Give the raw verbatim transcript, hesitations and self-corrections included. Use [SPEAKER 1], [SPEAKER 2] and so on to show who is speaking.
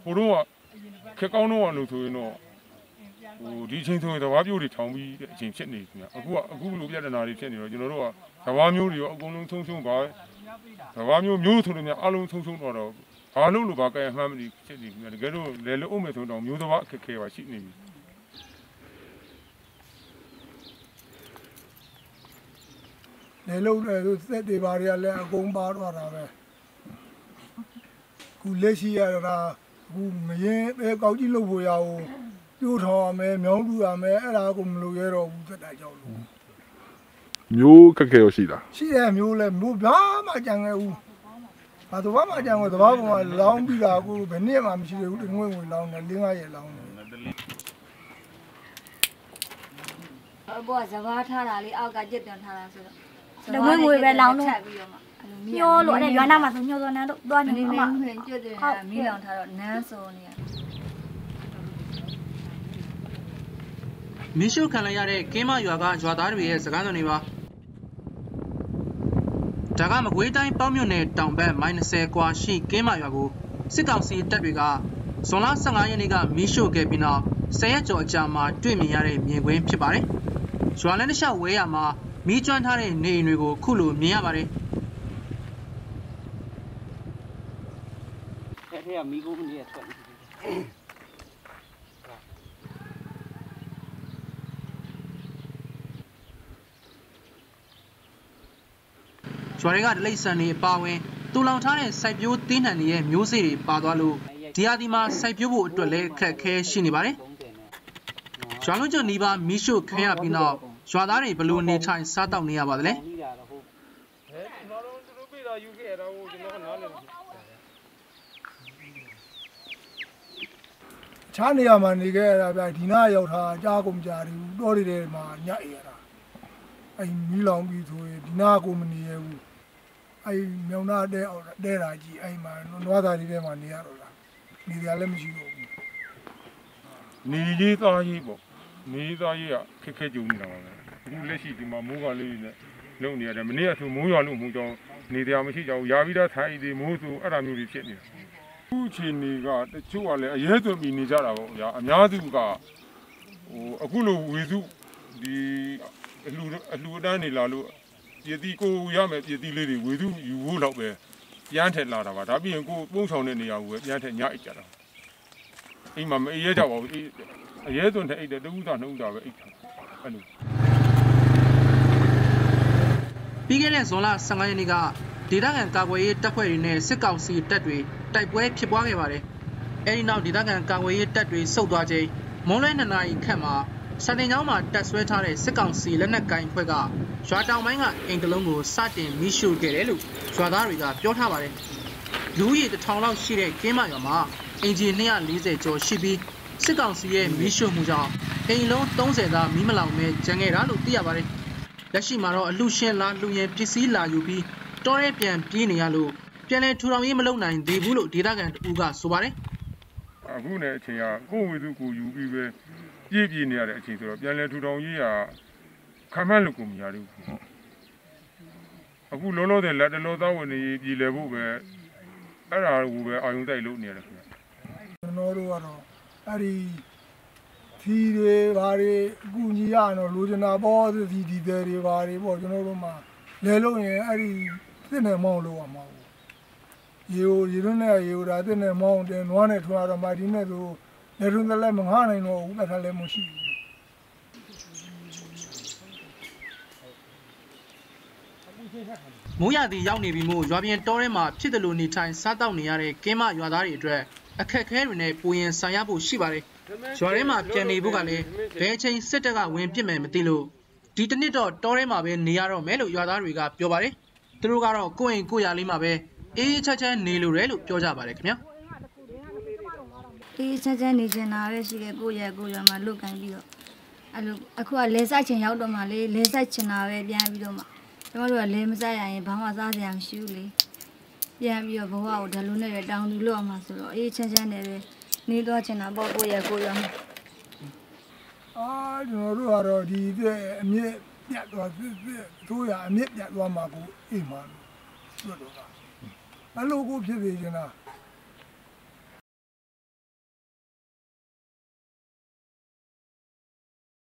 [SPEAKER 1] ဟိုတော့ခက်ကောင်းတော့လို့ဆိုရင်တော့ဟိုဒီအချိန်ဆိုရင်သဘာဝမျိုးတွေထောင်ပြီးတဲ့အချိန်ဖြစ်နေပြီခင်ဗျအခုကအခုလိုပြဿနာတွေဖြစ်နေတော့ကျွန်တော်တို့ကသဘာဝမျိုးတွေရောအကုန်လုံးဆုံးရှုံးပါသဘာဝမျိုးမျိုးဆိုလို့များအလုံးဆုံးရှုံးတော့တော့ဘာလို့လို့ဘာကဲအမှန်မသိဖြစ်နေပြီတကယ်လို့လေလို့အုံးမယ်ဆိုတော့မျိုးသဘာအခက်ခဲပါရှိနေပြီ
[SPEAKER 2] လေလို့လည်းစက်တွေဘာတွေကလည်းအကုန်ပါတော့တာပဲခုလက်ရှိရတာခုမရင်ပဲကောက်ကြည့်လို့ဖို့ရအောင်ပြိုးထောင်ရမယ်မြောင်းပြရမယ်အဲ့ဒါကိုမလုပ်ရတော့ဘူးသက်တာကြောက်လို့
[SPEAKER 3] မျိုးခက်ခဲရရှိတာ
[SPEAKER 2] ရှိရမျိုးလဲမျိုးဘာမှကြံခဲ့ဘူးဘာတော့မှကြံခဲ့သဘာဝကလောင်းပြီးတာကိုဘယ်နည်းမှမရှိသေးဘူးတငွေ့ငွေလောင်းတယ်လင်းကားရဲ့လောင်းတယ်
[SPEAKER 4] ဘောစဘာထားတာလေးအောက်ကကြက်ပြန်ထားတာဆိုတော့
[SPEAKER 5] တငွေ့ငွေပဲလောင်းတော့ညှိုးလို့အဲ့ရွာနာမှာဆိုညှိုးစောနန်းတို့သွားနေ
[SPEAKER 4] မှာမင်းကြွတယ်မီးလောင်ထားတော့နန်းစောနေရ
[SPEAKER 6] မီးရှို့ခံလိုက်ရတဲ့ကင်းမရွာကရွာသားတွေရဲ့စကားတော်တွေပါဒါကမကွေးတိုင်းပေါက်မြို့နယ်တောင်ဘက်မိုင်၂၀ကွာရှိကင်းမရွာကိုစစ်ကောင်စီတပ်တွေကဇွန်လ၁၅ရက်နေ့ကမီးရှို့ခဲ့ပြီးနောက်၁၀ရက်ကျော်အကြာမှာတွေ့မြင်ရတဲ့မြင်ကွင်းဖြစ်ပါတယ်ရွာလန်းတစ်လျှောက်ဝဲရမှာမီးကျွမ်းထားတဲ့နေအိမ်တွေကိုခုလိုမြင်ရပါတယ်
[SPEAKER 7] အဲ့ထဲကမီးကိုမနေရထွက်
[SPEAKER 6] ရွာတွေကဒလိဆန်တွေအပါဝင်တူလောင်ထားတဲ့စိုက်ပျိုးသီးနှံတွေရဲ့မျိုးစေ့တွေပါသွားလို့ဒီဟာဒီမှာစိုက်ပျိုးဖို့အတွက်လည်းအခက်အခဲရှိနေပါတယ်ရွာလုံးကျွနီးပါးမီးရှို့ခံရပြီးနောက်ရွာသားတွေဘလို့နေထိုင်စားတောက်နေရပါသလဲ
[SPEAKER 2] ချားနေရမှာနေခဲ့ရတာဗျဒီနာရောက်တာကြားကုန်ကြတယ်တောတွေထဲမှာညက်ရတာအဲ့မီးလောင်ပြီးဆိုရင်ဒီနာကိုမနေရဘူးအဲ့မြောင်နာတဲတဲတာကြီးအဲ့မှာနွားသားတွေထဲမှာနေရတော့လားနေကြလည်းမရှိတော့ဘူး
[SPEAKER 1] နေကြီးသားကြီးပေါ့နေသားကြီးကခက်ခဲကြုံနေတာပါပဲအခုလက်ရှိဒီမှာမိုးကလေးနဲ့လုံနေရတယ်မနေ့ကဆိုမိုးရွာလို့မိုးကြောင်နေတရားမရှိကြဘူးရာပြီးသားထိုင်ဒီမိုးဆိုအဲ့ဒါမျိုးတွေဖြစ်နေတာအခုချိန်တွေကတချို့ကလည်းအရဲသွင်းပြီးနေကြတာပေါ့ဗျာအများစုကဟိုအခုလိုဝေစုဒီအလှအလှအတန်းနေလာလို့ပြည်တီကိုရမယ်ပြည်တီလေးတွေဝေစုယူဖို့တော့ပဲပြန်ထက်လာတာပါဒါပြီးရင်ကိုပုံဆောင်တဲ့နေရာကိုပဲပြန်ထက်ညအိတ်ကြတာအိမ်မှာမအေးရကြပါဘူးအရဲသွင်းတဲ့အိတ်တဲ့တဦးသားနှစ်ဦးသားပဲအိတ်အဲ့လို
[SPEAKER 6] ပြီးခဲ့တဲ့ဇွန်လ၁၅ရက်နေ့ကဒေသခံကာကွယ်ရေးတပ်ဖွဲ့တွေနဲ့စစ်ကောင်စီတပ်တွေတိုက်ပွဲဖြစ်ပွားခဲ့ပါတယ်အဲဒီနောက်ဒေသခံကာကွယ်ရေးတပ်တွေဆုတ်သွားချိန်မွန်းလွဲနှစ်နာရီခန့်မှာစာတင်ကျောင်းမှာတပ်ဆွဲထားတဲ့စစ်ကောင်စီလက်နက်ကိုင်ဖွဲ့ကရွာတောင်ပိုင်းကအိမ်တလုံးကိုစတင်မီးရှို့ခဲ့တယ်လို့ရွာသားတွေကပြောထားပါတယ်လူဦးရေတစ်ထောင်လောက်ရှိတဲ့ကင်းမရွာမှာအင်ဂျီ၂၄၀ကျော်ရှိပြီးစစ်ကောင်စီရဲ့မီးရှို့မှုကြောင့်အိမ်လုံး၃၀သာမီးမလောင်ပဲကျန်ခဲ့တာလို့သိရပါတယ်လက်ရှိမှာတော့အလူရှင်လာလူရင်ပစ္စည်းလာယူပြီးတောရဲပြန်ပြေးနေရလို့ပြန်လဲထူထောင်ရေးမလုပ်နိုင်သေးဘူးလို့ဒေသခံတဦးကဆိုပါတယ်
[SPEAKER 1] အခုနဲ့အချိန်ကကိုယ်ဝေသူကိုယူပြီးပဲပြေးပြေးနေရတဲ့အချိန်ဆိုတော့ပြန်လဲထူထောင်ရေးကခံမှန်းလို့ကိုမရဘူးအခုလုံးလုံးတဲ့လက်တလုံးသားဝင်နေပြည်လဲဖို့ပဲအဲ့ဒါကိုပဲအာယုံတိုက်လို့နေရတယ်ခင်ဗျ
[SPEAKER 2] ကျွန်တော်တို့ကတော့အဲ့ဒီသီးတွေဘာတွေအကူကြီးရတော့လိုချင်တာပေါ့သီးဒီတွေတွေဘာတွေပေါ့ကျွန်တော်တို့မှလဲလို့ရင်အဲ့ဒီသစ်နဲ့မောင်းလို့ရမှာဘူးရေကိုရေတွင်းနဲ့ရေကိုဒါသစ်နဲ့မောင်းတယ်နွားနဲ့ထွားတော့မှဒီနဲ့ဆိုလက်တွင်းသက်လည်းမငှားနိုင်တော့ဘူးအဲ့ဒါလည်းမရှိဘူး
[SPEAKER 6] မိုးရသည်ရောက်နေပြီမို့ရွာပြင်တောထဲမှာဖြစ်တယ်လို့နေထိုင်စားတောက်နေရတဲ့ကင်းမရွာသားတွေအတွက်အခက်အခဲတွေနဲ့ပူရင်ဆံရဖို့ရှိပါတယ်ရွာထဲမှာပြန်နေဖို့ကလည်းဘယ်အချိန်စစ်တပ်ကဝင်ပစ်မယ်မသိလို့ဒီတနစ်တော့တောထဲမှာပဲနေရတော့မယ်လို့ရွာသားတွေကပြောပါတယ်သူတို့ကတော့ကိုယ့်အိမ်ကိုယ့်ယာလေးမှာပဲအေးအေးချမ်းချမ်းနေလို့ရတယ်လို့ပြောကြပါတယ်ခင်ဗျာ
[SPEAKER 5] အေးချမ်းချမ်းနေချင်တာပဲရှိတယ်ကိုယ့်ရဲ့ကိုယ့်ရွာမှာလုတ်ကန်ပြီးတော့အဲ့လိုအခုကလဲဆိုင်ချင်ရောက်တော့မှလေလဲဆိုင်ချင်တာပဲပြန်ပြီးတော့မှကျွန်တော်တို့ကလဲမဆိုင်ရရင်ဘာမှစားစရာမရှိဘူးလေပြန်ပြီးတော့ဘဝကိုဒါလိုနဲ့တောင်းသူလို့အောင်မှာဆိုတော့အေးချမ်းချမ်းနေပဲနေတော့ချင်တာပေါ့ကိုယ့်ရဲ့ကိုယ့်ရွာမှာ
[SPEAKER 2] အာကျွန်တော်တို့ကတော့ဒီအမြင့်ပြတ်သွားသူတို့ရအမြင့်ပြတ်သွားမှာကိုအိမ်မှာလို့ပြောတော့တာအဲ့လိုကိုဖြစ်နေကြတာ